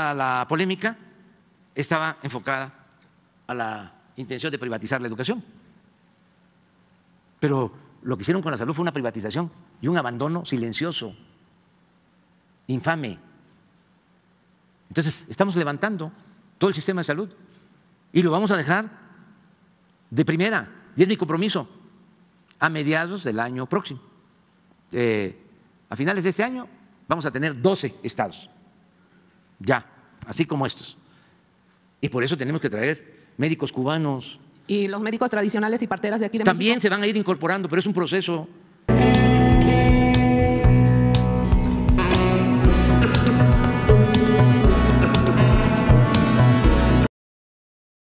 toda la polémica estaba enfocada a la intención de privatizar la educación. Pero lo que hicieron con la salud fue una privatización y un abandono silencioso, infame. Entonces, estamos levantando todo el sistema de salud y lo vamos a dejar de primera, y es mi compromiso, a mediados del año próximo. A finales de este año vamos a tener 12 estados, ya, así como estos. Y por eso tenemos que traer médicos cubanos. Y los médicos tradicionales y parteras de aquí de También México se van a ir incorporando, pero es un proceso.